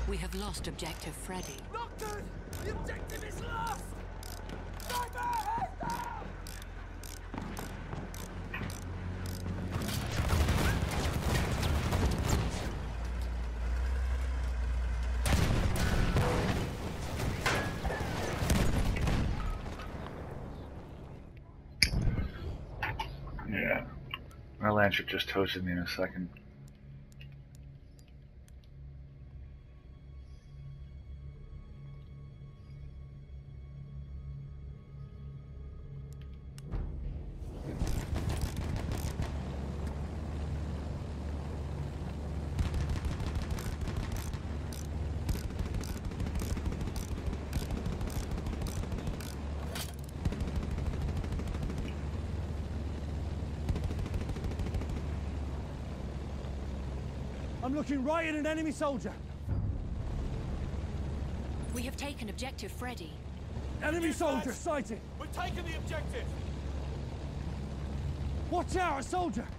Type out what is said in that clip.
We have lost objective Freddy. Not good! The objective is lost! Sniper, heads down! Yeah. Our Lancer just toasted me in a second. I'm looking right at an enemy soldier. We have taken objective Freddy. Enemy soldier sighted. We're taking the objective! Watch out, a soldier!